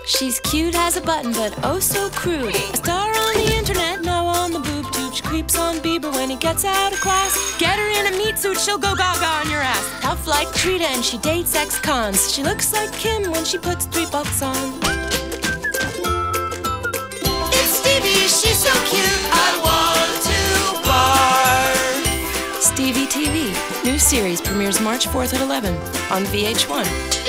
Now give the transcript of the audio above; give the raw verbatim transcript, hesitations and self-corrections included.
She's cute as a button, but oh so crude. A star on the internet, now on the boob tube. She creeps on Bieber when he gets out of class. Get her in a meat suit, she'll go gaga on your ass. Tough like Trita and she dates ex-cons. She looks like Kim when she puts three bucks on. It's Stevie, she's so cute, I want to barf. Stevie T V, new series premieres March fourth at eleven on V H one.